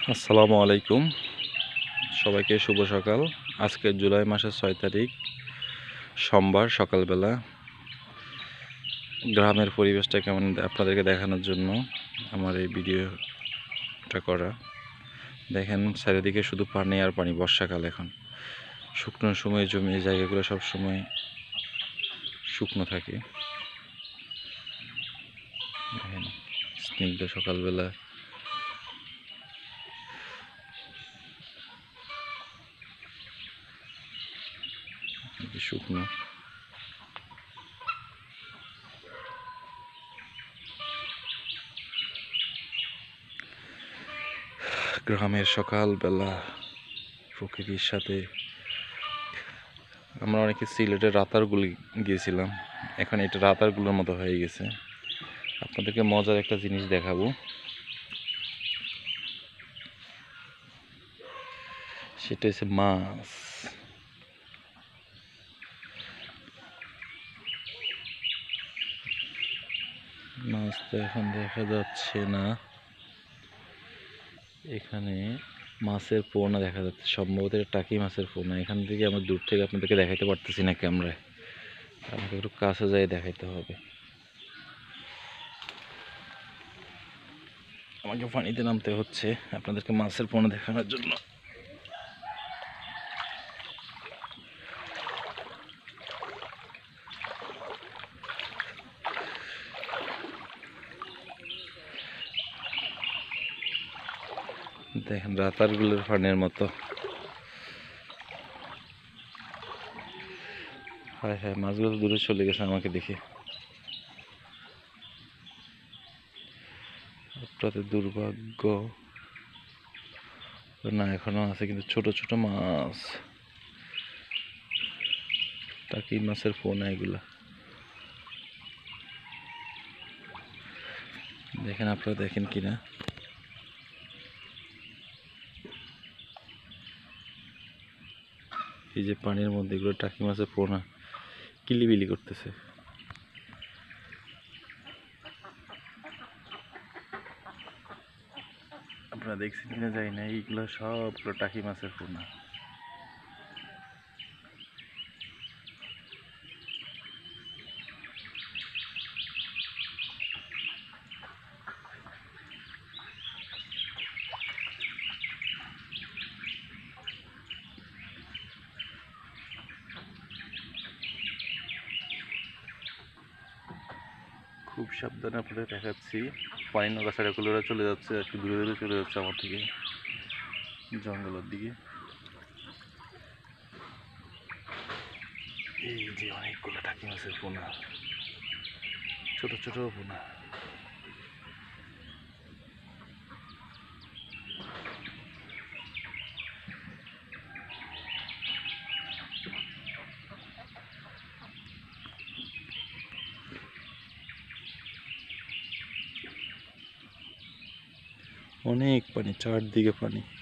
আসসালামু আলাইকুম, সবাইকে শুভ সকাল। আজকে জুলাই মাসের 6 তারিখ সোমবার সকালবেলা গ্রামের পরিবেশটা কেমন আপনাদেরকে দেখানোর জন্য আমার এই ভিডিওটা করা। দেখেন চারিদিকে শুধু পানি আর পানি। বর্ষাকাল, এখন শুকনো সময় জমি এই জায়গাগুলো সব সময় শুকনো থাকে। দেখেন স্নিগ্ধ সকালবেলা শুকনো। গ্রামের সকালবেলা প্রকৃতির সাথে। আমরা অনেকে সিলেটের রাতারগুলি গিয়েছিলাম, এখন এটা রাতারগুলোর মতো হয়ে গেছে। আপনাদেরকে মজার একটা জিনিস দেখাবো, সেটা হচ্ছে মাছ। মাছ তো এখন দেখা যাচ্ছে না, এখানে মাছের পোনা দেখা যাচ্ছে, সম্ভবত এটা টাকি মাছের পোনা। এখান থেকে আমরা দূর থেকে আপনাদেরকে দেখাইতে পারতেছি না ক্যামেরায়, আমাকে একটু কাছে যাই দেখাইতে হবে। আমাকে পানিতে নামতে হচ্ছে আপনাদেরকে মাছের পোনা দেখানোর জন্য। দেখেন রাতারগুলোর পানির মতো। হ্যাঁ হ্যাঁ, মাছগুলো তো দূরে চলে গেছে আমাকে দেখে। আপনাদের দুর্ভাগ্য না, এখনো আছে কিন্তু ছোট ছোট মাছ, টাকি মাছের পোনা এগুলা। দেখেন আপনারা দেখেন কিনা। এই যে পানির মধ্যে এগুলো টাকি মাছের পোনা কিলিবিলি করতেছে। আপনারা দেখছেন কিনা জানি না, এইগুলো সবগুলো টাকি মাছের পোনা। খুব সাবধানে আপনাদের দেখাচ্ছি, পানি নৌকাছাড়াগুলোরা চলে যাচ্ছে, একটু দূরে দূরে চলে যাচ্ছে আমার থেকে জঙ্গলের দিকে। এই যে অনেকগুলো টাকি মাছের পোনা, ছোট ছোট পোনা। অনেক পানি, চারদিকে পানি।